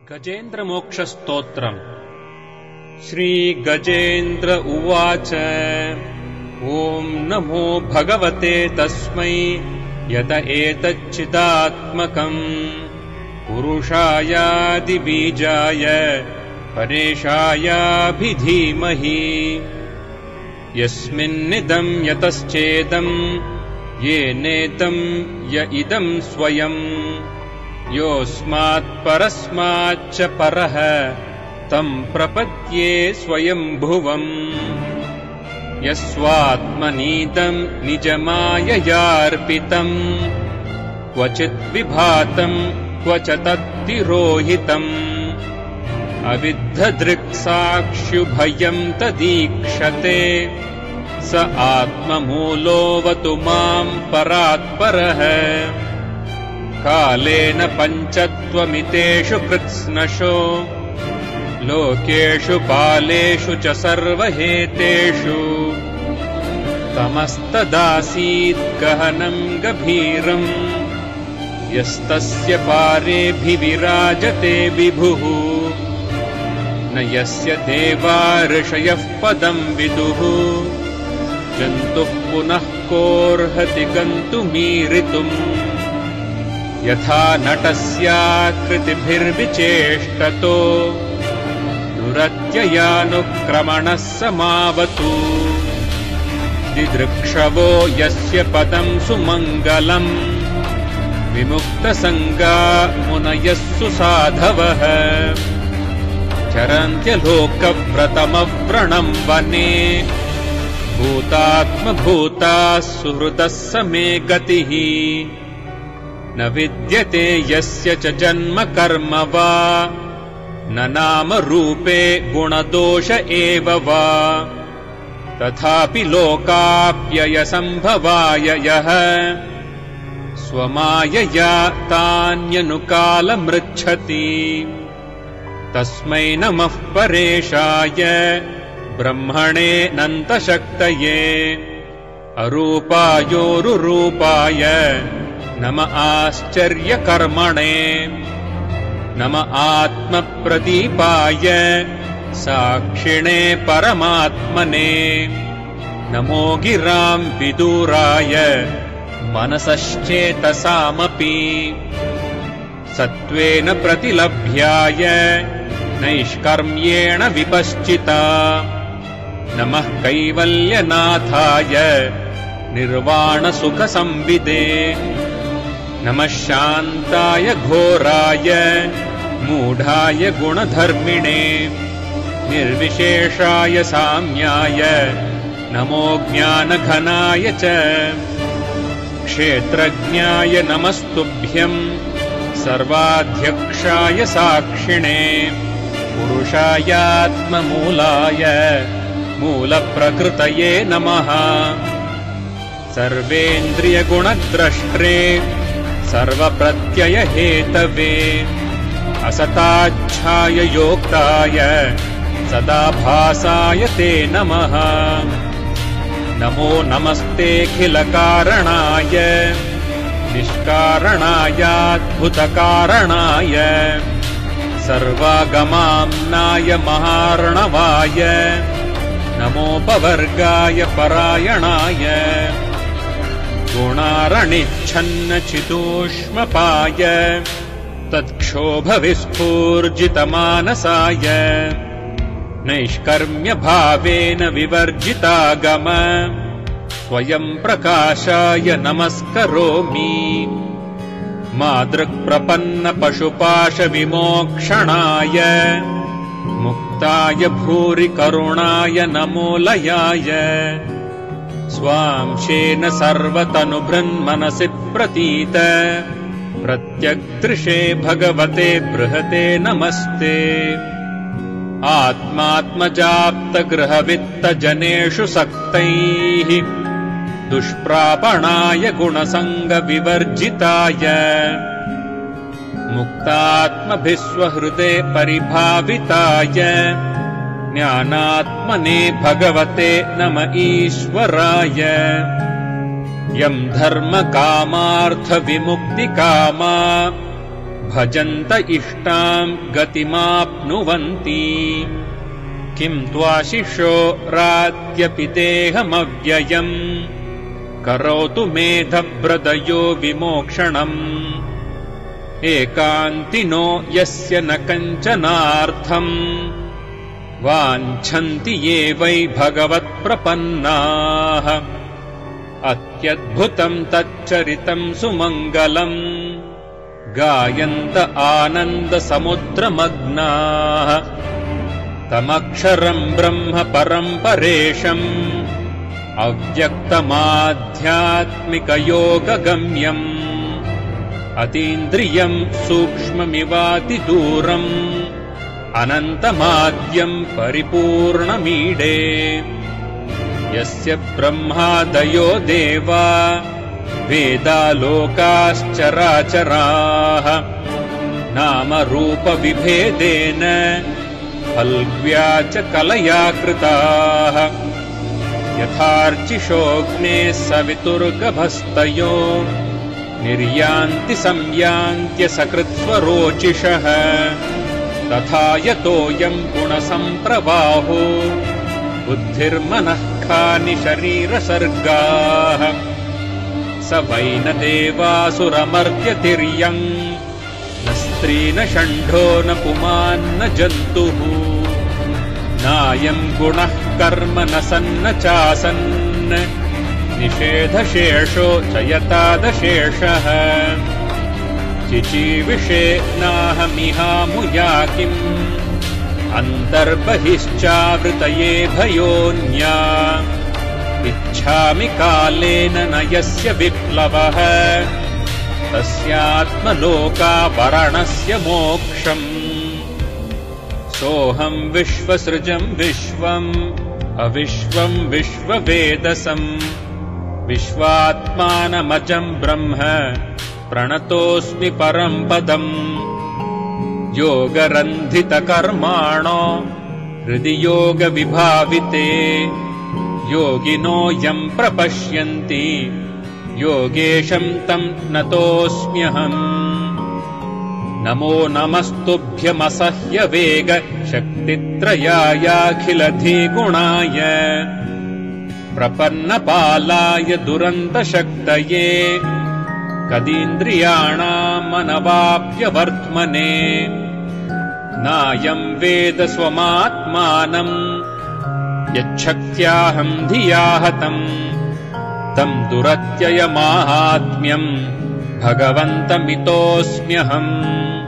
गजेन्द्रमोक्षस्तोत्रम्। श्रीगजेन्द्र उवाच। ॐ नमो भगवते तस्मै यत एतच्चिदात्मकम् पुरुषायादिबीजाय परेशायाभिधीमहि यस्मिन्निदम् यतश्चेदम् येनेदम् य इदम् स्वयम् योऽस्मात् परस्माच्च परः तम् प्रपद्ये स्वयम्भुवम् यस्वात्मनीदम् निजमाययार्पितम् क्वचित् विभातम् क्व च तत्तिरोहितम् अविद्धदृक्साक्षुभयम् तदीक्षते स आत्ममूलोऽवतु माम् परात्परः कालेन पञ्चत्वमितेषु कृत्स्नशो लोकेषु कालेषु च सर्वहेतेषु तमस्तदासीत् गहनम् गभीरम् यस्तस्य पारेऽभिविराजते विभुः न यस्य देवा ऋषयः पदम् विदुः जन्तुः पुनः कोऽर्हति गन्तुमीरितुम् यथा नटस्याकृतिभिर्विचेष्टतो दुरत्ययानुक्रमणः समावतु दिदृक्षवो यस्य पदम् सुमङ्गलम् विमुक्तसङ्गा मुनयः सुसाधवः चरन्त्यलोकव्रतमव्रणम् वने भूतात्मभूताः सुहृदः समे गतिः न विद्यते यस्य च जन्म कर्म वा न नाम रूपे गुणदोष एव वा तथापि लोकाप्ययसम्भवाय यः स्वमायया तान्यनुकालमृच्छति तस्मै नमः परेशाय ब्रह्मणेऽनन्तशक्तये अरूपायोरुरूपाय नम आश्चर्यकर्मणे नम आत्मप्रदीपाय साक्षिणे परमात्मने नमो गिराम् विदूराय मनसश्चेतसामपि सत्त्वेन प्रतिलभ्याय नैष्कर्म्येण विपश्चिता नमः कैवल्यनाथाय निर्वाणसुखसंविदे नमः शान्ताय घोराय मूढाय गुणधर्मिणे निर्विशेषाय साम्याय नमो ज्ञानघनाय च क्षेत्रज्ञाय नमस्तुभ्यम् सर्वाध्यक्षाय साक्षिणे पुरुषायात्ममूलाय मूलप्रकृतये नमः सर्वेन्द्रियगुणद्रष्ट्रे सर्वप्रत्ययहेतवे असताच्छाय योक्ताय सदाभासाय ते नमः नमो नमस्तेऽखिलकारणाय निष्कारणायाद्भुतकारणाय सर्वागमाम्नाय महार्णवाय नमोपवर्गाय परायणाय गुणारणिच्छन्नचिदूष्मपाय तत्क्षोभविस्फूर्जितमानसाय नैष्कर्म्यभावेन विवर्जितागम स्वयं प्रकाशाय नमस्करोमि मादृक्प्रपन्नपशुपाशविमोक्षणाय मुक्ताय भूरि करुणाय नमोलयाय स्वांशेन सर्वतनुभृन्मनसि प्रतीत प्रत्यग्दृशे भगवते बृहते नमस्ते आत्मात्मजाप्तगृहवित्तजनेषु सक्तैः दुष्प्रापणाय गुणसङ्गविवर्जिताय मुक्तात्मभिस्वहृदे परिभाविताय ज्ञानात्मने भगवते नम ईश्वराय यम् धर्मकामार्थविमुक्तिकामा भजन्त इष्टाम् गतिमाप्नुवन्ति। किम् त्वाशिषो रात्यपि देहमव्ययम् करोतु मेधभ्रदयो विमोक्षणम्। एकान्तिनो यस्य न कञ्चनार्थम् वाञ्छन्ति ये वै भगवत्प्रपन्नाः। अत्यद्भुतम् तच्चरितम् सुमङ्गलम् गायन्त आनन्दसमुद्रमग्नाः। तमक्षरम् ब्रह्म परम् परेशम् अव्यक्तमाध्यात्मिकयोगगम्यम्। अतीन्द्रियम् सूक्ष्ममिवातिदूरम् अनन्तमाद्यम् परिपूर्णमीडे। यस्य ब्रह्मादयो देवा वेदालोकाश्चराचराः नामरूपविभेदेन फल्ग्व्या च कलया कृताः। यथार्चिषोऽग्नेः सवितुर्गभस्तयो निर्यान्ति संयान्त्य सकृत्स्वरोचिषः। तथा यतोऽयम् गुणसम्प्रवाहो बुद्धिर्मनः खानि शरीरसर्गाः। स वै न देवासुरमर्त्यतिर्यम् न स्त्री न षण्ढो न पुमान्न जन्तुः। नायम् गुणः कर्म न सन्न चासन् निषेधशेषो च यतादशेषः। चिचीविषे नाहमिहामुया किम् अन्तर्बहिश्चावृतये भयोन्या। इच्छामि कालेन न यस्य विप्लवः तस्यात्मलोकावरणस्य मोक्षम्। सोऽहम् विश्वसृजम् विश्वम् अविश्वम् विश्ववेदसम्। विश्वात्मानमजम् ब्रह्म प्रणतोऽस्मि परम् पदम्। योगरन्धितकर्माणो हृदि योगविभाविते योगिनो यम् प्रपश्यन्ति योगेशम् तम् नतोऽस्म्यहम्। नमो नमस्तुभ्यमसह्य वेग शक्तित्रयायाखिलधिगुणाय प्रपन्नपालाय दुरन्तशक्तये कदीन्द्रियाणामनवाप्यवर्त्मने। नायम् वेद स्वमात्मानम् यच्छक्त्याहम् धिया हतम् तम् दुरत्ययमाहात्म्यम् भगवन्तमितोऽस्म्यहम्।